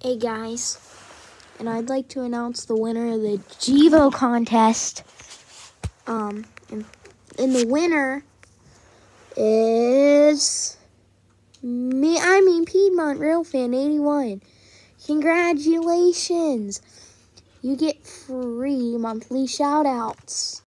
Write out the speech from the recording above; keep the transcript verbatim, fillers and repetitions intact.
Hey guys, and I'd like to announce the winner of the Gevo contest. Um, and, and the winner is me. I mean Piedmont Real Fan eighty-one. Congratulations! You get free monthly shout outs.